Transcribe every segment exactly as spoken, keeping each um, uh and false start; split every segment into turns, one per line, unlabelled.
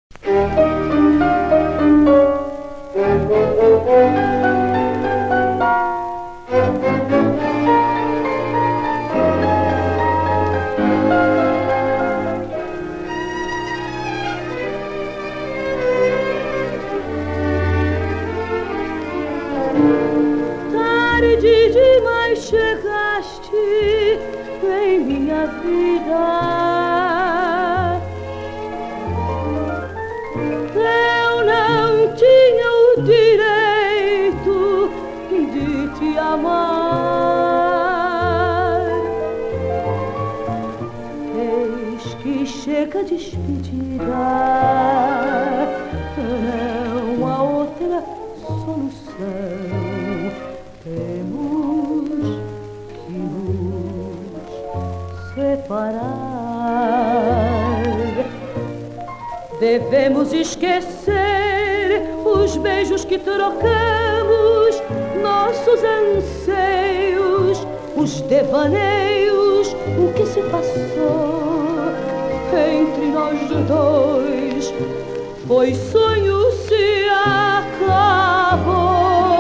Tarde demais chegaste em minha vida. Eu não tinha o direito de te amar. Eis que chega a despedida, não há outra solução. Temos que nos separar. Devemos esquecer os beijos que trocamos, nossos anseios, os devaneios, o que se passou entre nós dois. Foi sonho, se acabou.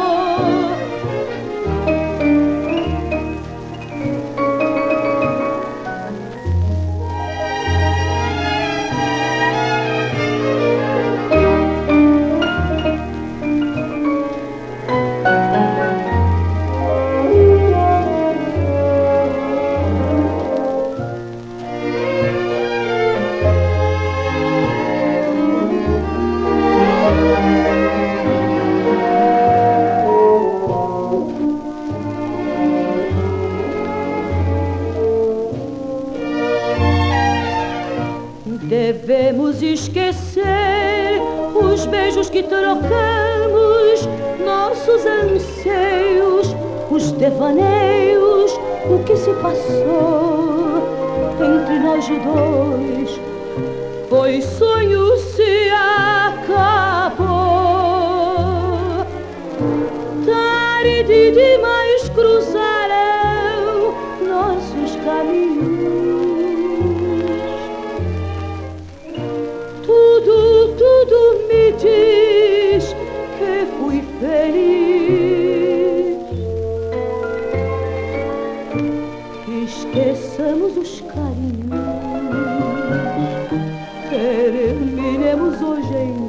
Devemos esquecer os beijos que trocamos, nossos anseios, os devaneios, o que se passou entre nós dois. Foi sonho, se acabou. Tarde demais cruzarão nossos caminhos. Tudo, tudo me diz que fui feliz. Esqueçamos os carinhos, terminemos hoje em